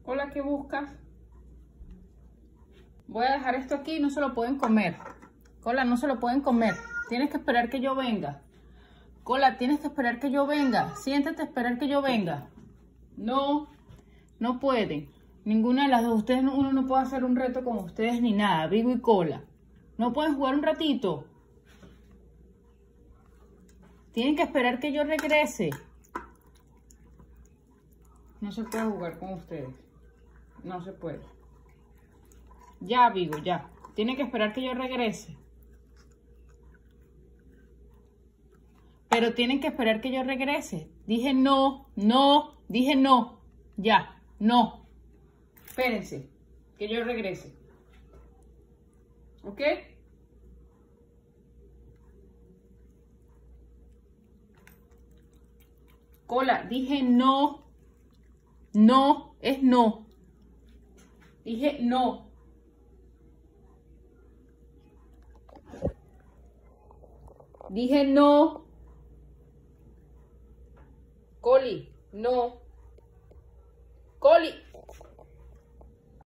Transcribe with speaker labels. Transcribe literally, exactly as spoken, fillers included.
Speaker 1: Cola, ¿qué buscas? Voy a dejar esto aquí, no se lo pueden comer. Cola, no se lo pueden comer. Tienes que esperar que yo venga. Cola, tienes que esperar que yo venga. Siéntate a esperar que yo venga. No, no pueden. Ninguna de las dos. Ustedes, uno no puede hacer un reto con ustedes ni nada. Vivo y Cola. No pueden jugar un ratito. Tienen que esperar que yo regrese. No se puede jugar con ustedes. No se puede. Ya, Vigo, ya. Tienen que esperar que yo regrese. Pero tienen que esperar que yo regrese. Dije no, no, dije no. Ya, no. Espérense, que yo regrese. ¿Ok? Cola, dije no. No, es no. Dije no. Dije no. Coli, no. Coli.